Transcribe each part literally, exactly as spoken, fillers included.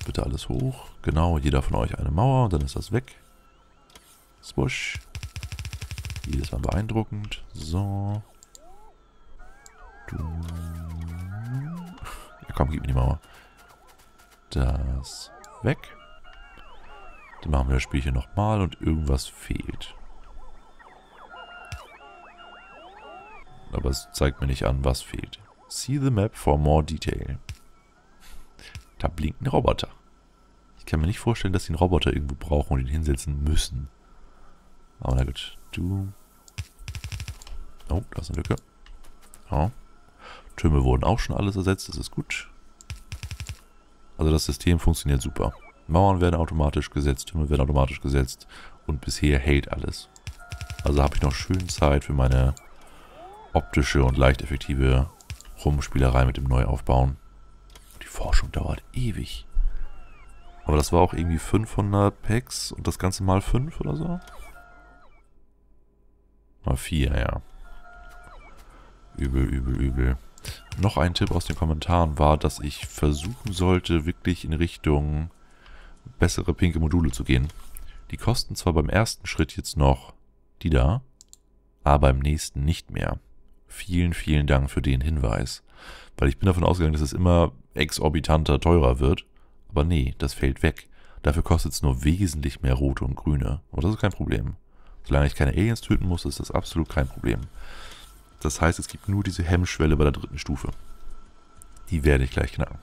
bitte alles hoch. Genau, jeder von euch eine Mauer und dann ist das weg. Swoosh. Jedes Mal beeindruckend. So. Du. Ja, komm, gib mir die Mauer. Das weg. Dann machen wir das Spielchen nochmal und irgendwas fehlt. Aber es zeigt mir nicht an, was fehlt. See the map for more detail. Da blinkt ein Roboter. Ich kann mir nicht vorstellen, dass sie einen Roboter irgendwo brauchen und ihn hinsetzen müssen. Aber na gut. Du. Oh, da ist eine Lücke. Ja. Türme wurden auch schon alles ersetzt. Das ist gut. Also das System funktioniert super. Mauern werden automatisch gesetzt, Türme werden automatisch gesetzt. Und bisher hält alles. Also habe ich noch schön Zeit für meine optische und leicht effektive Rumspielerei mit dem Neuaufbauen. Die Forschung dauert ewig. Aber das war auch irgendwie fünfhundert Packs und das Ganze mal fünf oder so? Mal vier, ja. Übel, übel, übel. Noch ein Tipp aus den Kommentaren war, dass ich versuchen sollte, wirklich in Richtung bessere pinke Module zu gehen. Die kosten zwar beim ersten Schritt jetzt noch die da, aber beim nächsten nicht mehr. Vielen, vielen Dank für den Hinweis. Weil ich bin davon ausgegangen, dass es immer exorbitanter teurer wird. Aber nee, das fällt weg. Dafür kostet es nur wesentlich mehr rote und grüne. Aber das ist kein Problem. Solange ich keine Aliens töten muss, ist das absolut kein Problem. Das heißt, es gibt nur diese Hemmschwelle bei der dritten Stufe. Die werde ich gleich knacken.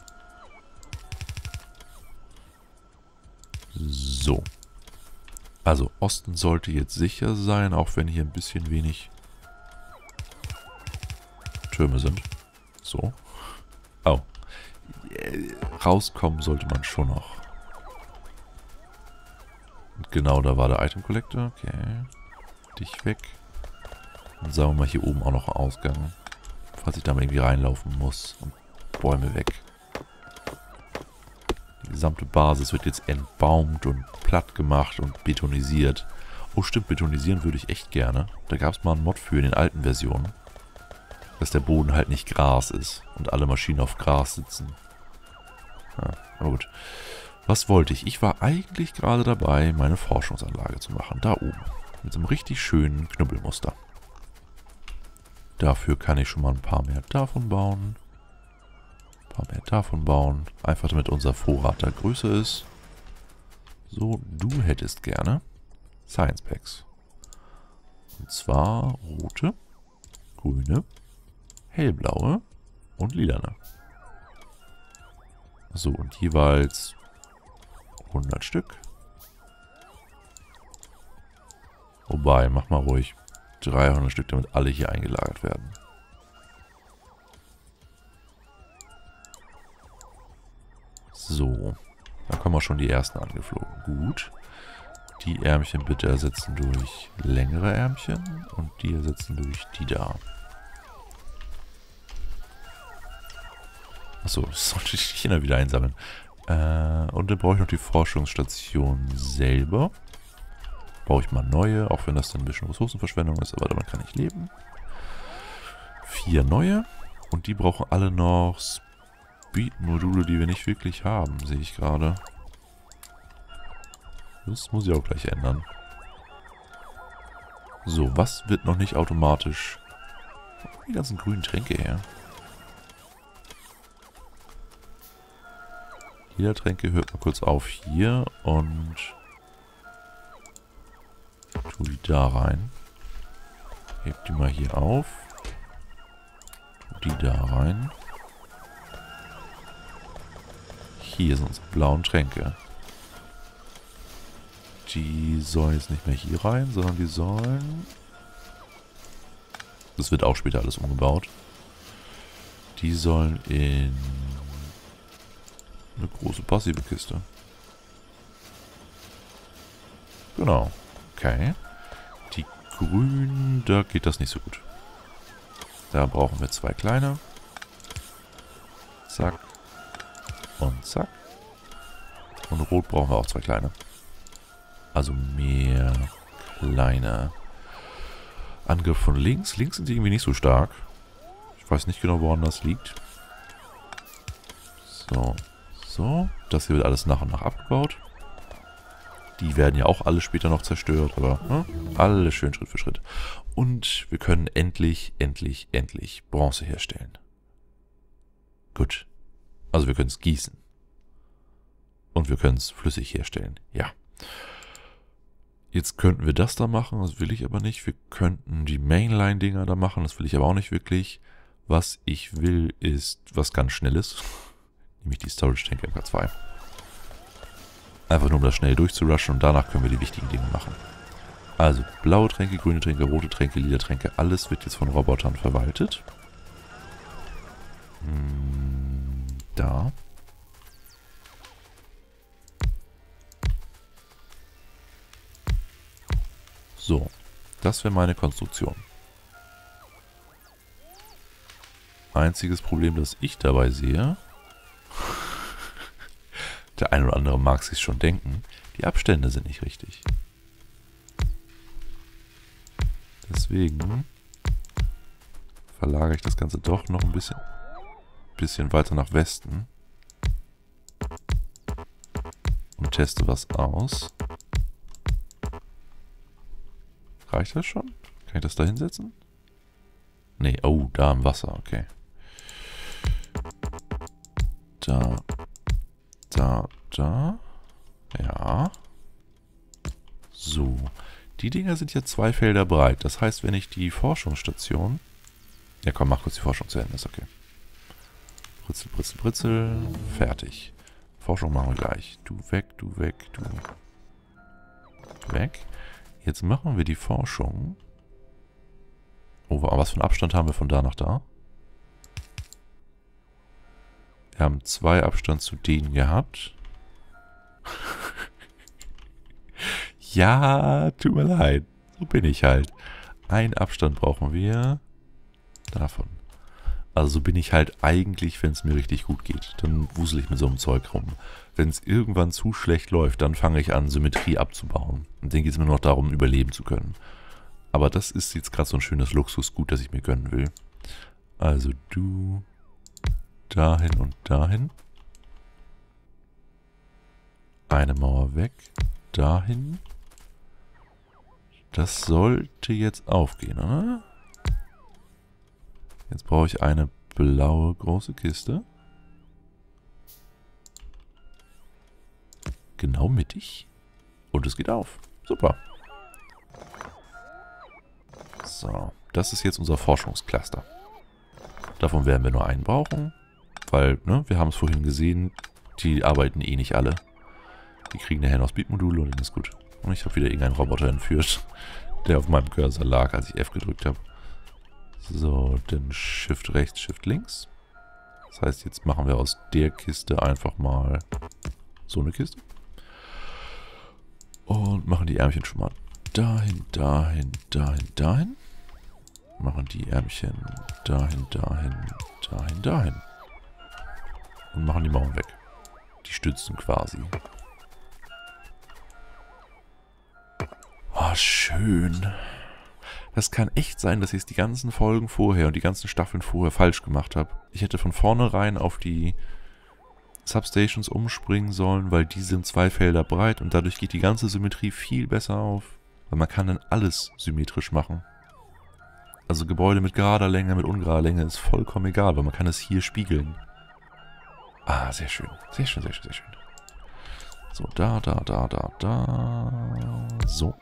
So. Also, Osten sollte jetzt sicher sein, auch wenn hier ein bisschen wenig Türme sind. So. Oh. Rauskommen sollte man schon noch. Und genau, da war der Item Collector. Okay. Dich weg. Dann sagen wir mal hier oben auch noch einen Ausgang. Falls ich da mal irgendwie reinlaufen muss. Und Bäume weg. Die gesamte Basis wird jetzt entbaumt und platt gemacht und betonisiert. Oh stimmt, betonisieren würde ich echt gerne. Da gab es mal einen Mod für in den alten Versionen. Dass der Boden halt nicht Gras ist und alle Maschinen auf Gras sitzen. Ja, aber gut. Was wollte ich? Ich war eigentlich gerade dabei, meine Forschungsanlage zu machen. Da oben. Mit so einem richtig schönen Knubbelmuster. Dafür kann ich schon mal ein paar mehr davon bauen. Ein paar mehr davon bauen. Einfach damit unser Vorrat da größer ist. So, du hättest gerne Science Packs. Und zwar rote, grüne, hellblaue und lilane. So, und jeweils hundert Stück. Wobei, mach mal ruhig dreihundert Stück, damit alle hier eingelagert werden. So, da kommen auch schon die ersten angeflogen. Gut. Die Ärmchen bitte ersetzen durch längere Ärmchen und die ersetzen durch die da. Achso, das sollte ich die Kinder wieder einsammeln. Äh, und dann brauche ich noch die Forschungsstation selber. Baue ich mal neue, auch wenn das dann ein bisschen Ressourcenverschwendung ist, aber damit kann ich leben. Vier neue. Und die brauchen alle noch Speed-Module, die wir nicht wirklich haben, sehe ich gerade. Das muss ich auch gleich ändern. So, was wird noch nicht automatisch? Die ganzen grünen Tränke her. Jeder Tränke hört mal kurz auf hier und tu die da rein. Heb die mal hier auf. Tu die da rein. Hier sind unsere blauen Tränke. Die sollen jetzt nicht mehr hier rein, sondern die sollen... Das wird auch später alles umgebaut. Die sollen in eine große passive Kiste. Genau. Okay. Die grünen, da geht das nicht so gut. Da brauchen wir zwei kleine. Zack. Und zack. Und rot brauchen wir auch zwei kleine. Also mehr kleine. Angriff von links. Links sind die irgendwie nicht so stark. Ich weiß nicht genau, woran das liegt. So. So. Das hier wird alles nach und nach abgebaut. Die werden ja auch alle später noch zerstört, aber ne? Alles schön Schritt für Schritt. Und wir können endlich, endlich, endlich Bronze herstellen. Gut. Also wir können es gießen. Und wir können es flüssig herstellen. Ja. Jetzt könnten wir das da machen, das will ich aber nicht. Wir könnten die Mainline-Dinger da machen, das will ich aber auch nicht wirklich. Was ich will, ist was ganz Schnelles. Nämlich die Storage-Tank M K zwei. Einfach nur, um das schnell durchzurushen und danach können wir die wichtigen Dinge machen. Also, blaue Tränke, grüne Tränke, rote Tränke, lila Tränke, alles wird jetzt von Robotern verwaltet. Hm, da. So, das wäre meine Konstruktion. Einziges Problem, das ich dabei sehe, der ein oder andere mag sich schon denken, die Abstände sind nicht richtig. Deswegen verlagere ich das Ganze doch noch ein bisschen, bisschen weiter nach Westen und teste was aus. Reicht das schon? Kann ich das da hinsetzen? Nee, oh, da im Wasser, okay. Da, da, da. Ja. So. Die Dinger sind jetzt zwei Felder breit. Das heißt, wenn ich die Forschungsstation... Ja komm, mach kurz die Forschung zu Ende, ist okay. Britzel, britzel, britzel. Fertig. Forschung machen wir gleich. Du weg, du weg, du weg. Jetzt machen wir die Forschung. Oh, was für einen Abstand haben wir von da nach da? Wir haben zwei Abstand zu denen gehabt. Ja, tut mir leid. So bin ich halt. Einen Abstand brauchen wir davon. Also so bin ich halt eigentlich, wenn es mir richtig gut geht. Dann wusel ich mit so einem Zeug rum. Wenn es irgendwann zu schlecht läuft, dann fange ich an, Symmetrie abzubauen. Und dann geht es mir nur noch darum, überleben zu können. Aber das ist jetzt gerade so ein schönes Luxusgut, das ich mir gönnen will. Also du dahin und dahin. Eine Mauer weg. Dahin. Das sollte jetzt aufgehen, oder? Jetzt brauche ich eine blaue große Kiste. Genau mittig. Und es geht auf. Super. So, das ist jetzt unser Forschungscluster. Davon werden wir nur einen brauchen. Weil, ne, wir haben es vorhin gesehen, die arbeiten eh nicht alle. Die kriegen nachher noch Speed-Module und dann ist gut. Und ich habe wieder irgendeinen Roboter entführt, der auf meinem Cursor lag, als ich F gedrückt habe. So, dann Shift rechts, Shift links. Das heißt, jetzt machen wir aus der Kiste einfach mal so eine Kiste. Und machen die Ärmchen schon mal dahin, dahin, dahin, dahin. Machen die Ärmchen dahin, dahin, dahin, dahin. Und machen die Mauern weg. Die Stützen quasi. Oh, schön. Das kann echt sein, dass ich es die ganzen Folgen vorher und die ganzen Staffeln vorher falsch gemacht habe. Ich hätte von vornherein auf die Substations umspringen sollen, weil die sind zwei Felder breit und dadurch geht die ganze Symmetrie viel besser auf. Weil man kann dann alles symmetrisch machen. Also Gebäude mit gerader Länge, mit ungerader Länge ist vollkommen egal, weil man kann es hier spiegeln. Ah, sehr schön. Sehr schön, sehr schön, sehr schön. So, da, da, da, da, da. So.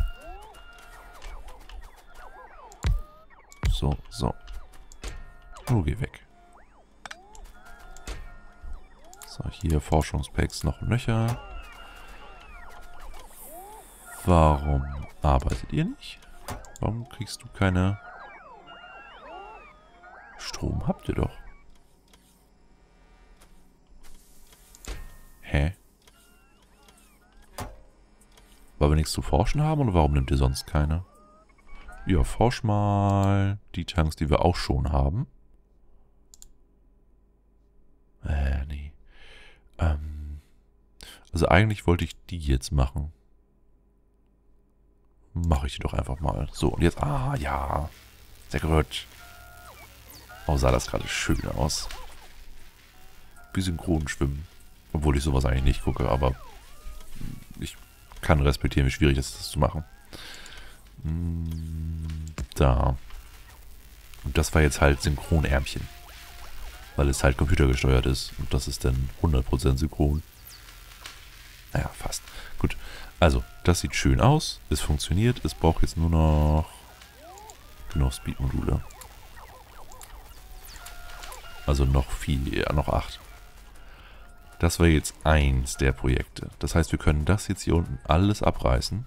So, so. Oh, geh weg. So, hier Forschungspacks noch nöcher. Warum arbeitet ihr nicht? Warum kriegst du keine... Strom habt ihr doch. Hä? Weil wir nichts zu forschen haben oder warum nimmt ihr sonst keine? Ja, forsch mal die Tanks, die wir auch schon haben. Äh, nee. Ähm, also eigentlich wollte ich die jetzt machen. Mache ich die doch einfach mal. So, und jetzt... Ah, ja. Sehr gut. Oh, sah das gerade schön aus. Wie synchron schwimmen. Obwohl ich sowas eigentlich nicht gucke, aber ich kann respektieren, wie schwierig es ist, das zu machen. Da. Und das war jetzt halt Synchronärmchen. Weil es halt computergesteuert ist. Und das ist dann hundert Prozent synchron. Naja, fast. Gut. Also, das sieht schön aus. Es funktioniert. Es braucht jetzt nur noch genug Speed-Module. Also noch viel, ja, noch acht. Das war jetzt eins der Projekte. Das heißt, wir können das jetzt hier unten alles abreißen.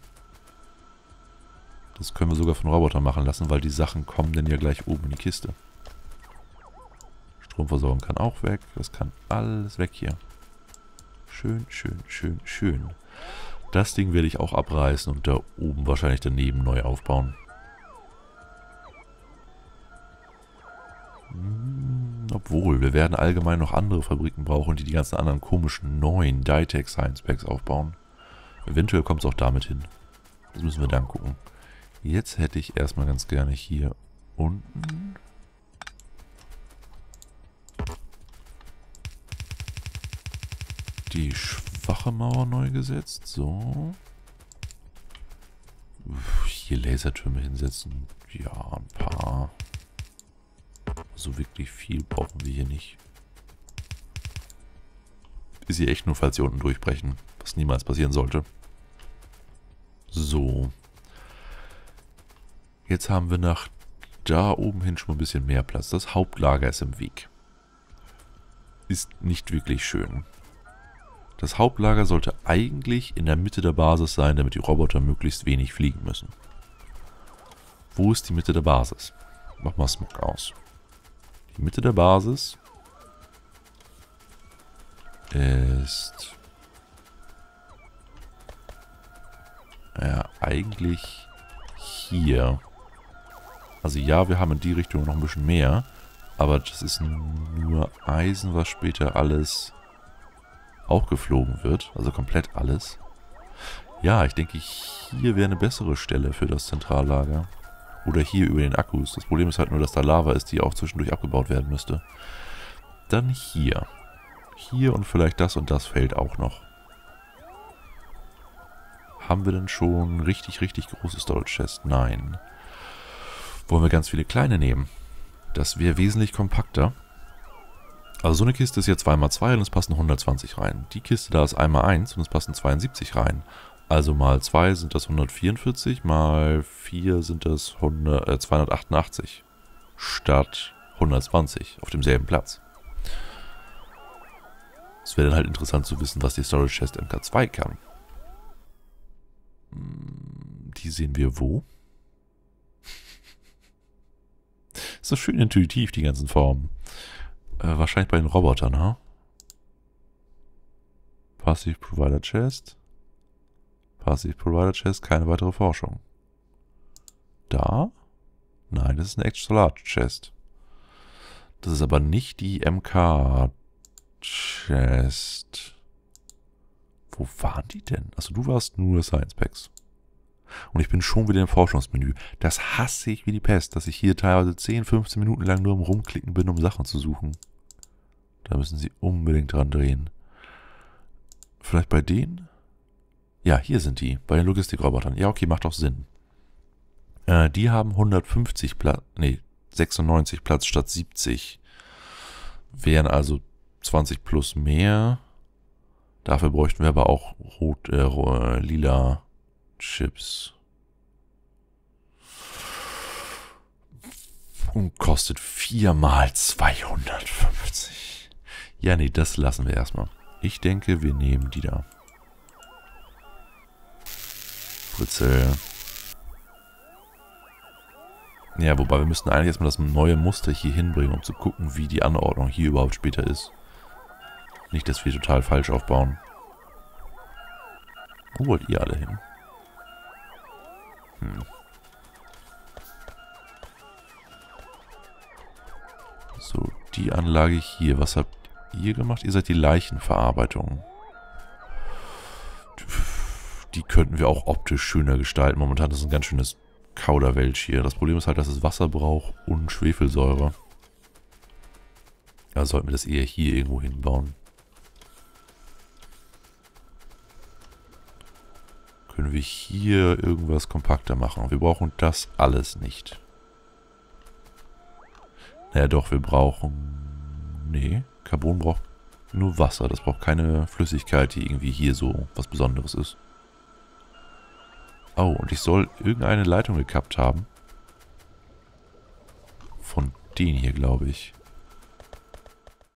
Das können wir sogar von Robotern machen lassen, weil die Sachen kommen dann ja gleich oben in die Kiste. Stromversorgung kann auch weg. Das kann alles weg hier. Schön, schön, schön, schön. Das Ding werde ich auch abreißen und da oben wahrscheinlich daneben neu aufbauen. Hm, obwohl, wir werden allgemein noch andere Fabriken brauchen, die die ganzen anderen komischen neuen Ditech Science Packs aufbauen. Eventuell kommt es auch damit hin. Das müssen wir dann gucken. Jetzt hätte ich erstmal ganz gerne hier unten die schwache Mauer neu gesetzt. So. Hier Lasertürme hinsetzen. Ja, ein paar. So wirklich viel brauchen wir hier nicht. Ist hier echt nur, falls sie unten durchbrechen. Was niemals passieren sollte. So. Jetzt haben wir nach da oben hin schon mal ein bisschen mehr Platz. Das Hauptlager ist im Weg. Ist nicht wirklich schön. Das Hauptlager sollte eigentlich in der Mitte der Basis sein, damit die Roboter möglichst wenig fliegen müssen. Wo ist die Mitte der Basis? Mach mal Smog aus. Die Mitte der Basis ist ja eigentlich hier. Also ja, wir haben in die Richtung noch ein bisschen mehr, aber das ist nur Eisen, was später alles auch geflogen wird, also komplett alles. Ja, ich denke, hier wäre eine bessere Stelle für das Zentrallager. Oder hier über den Akkus. Das Problem ist halt nur, dass da Lava ist, die auch zwischendurch abgebaut werden müsste. Dann hier. Hier und vielleicht das und das Feld auch noch. Haben wir denn schon richtig, richtig große Storage Chests? Nein. Wollen wir ganz viele kleine nehmen? Das wäre wesentlich kompakter. Also so eine Kiste ist hier zwei mal zwei und es passen hundertzwanzig rein. Die Kiste da ist eins mal eins und es passen zweiundsiebzig rein. Also mal zwei sind das hundertvierundvierzig, mal vier sind das hundert, äh, zweihundertachtundachtzig. Statt hundertzwanzig auf demselben Platz. Es wäre dann halt interessant zu wissen, was die Storage Chest M K zwei kann. Die sehen wir wo? Ist so schön intuitiv, die ganzen Formen. Äh, wahrscheinlich bei den Robotern, ha? Passive Provider Chest. Passive Provider Chest, keine weitere Forschung. Da? Nein, das ist eine Extra Large Chest. Das ist aber nicht die M K Chest. Wo waren die denn? Achso, du warst nur Science Packs. Und ich bin schon wieder im Forschungsmenü. Das hasse ich wie die Pest, dass ich hier teilweise zehn, fünfzehn Minuten lang nur am Rumklicken bin, um Sachen zu suchen. Da müssen sie unbedingt dran drehen. Vielleicht bei denen? Ja, hier sind die. Bei den Logistikrobotern. Ja, okay, macht doch Sinn. Äh, die haben hundertfünfzig Platz, nee, sechsundneunzig Platz statt siebzig. Wären also zwanzig plus mehr. Dafür bräuchten wir aber auch rot, äh, lila Chips. Und kostet viermal zweihundertfünfzig. Ja, nee, das lassen wir erstmal. Ich denke, wir nehmen die da. Fritzel. Ja, wobei wir müssten eigentlich erstmal das neue Muster hier hinbringen, um zu gucken, wie die Anordnung hier überhaupt später ist. Nicht, dass wir total falsch aufbauen. Wo wollt ihr alle hin? Hm. So, die Anlage hier. Was habt ihr gemacht? Ihr seid die Leichenverarbeitung. Die könnten wir auch optisch schöner gestalten. Momentan ist es ein ganz schönes Kauderwelsch hier. Das Problem ist halt, dass es Wasser braucht und Schwefelsäure. Also sollten wir das eher hier irgendwo hinbauen. Können wir hier irgendwas kompakter machen? Wir brauchen das alles nicht. Naja doch, wir brauchen... Nee, Carbon braucht nur Wasser. Das braucht keine Flüssigkeit, die irgendwie hier so was Besonderes ist. Oh, und ich soll irgendeine Leitung gekappt haben. Von denen hier, glaube ich.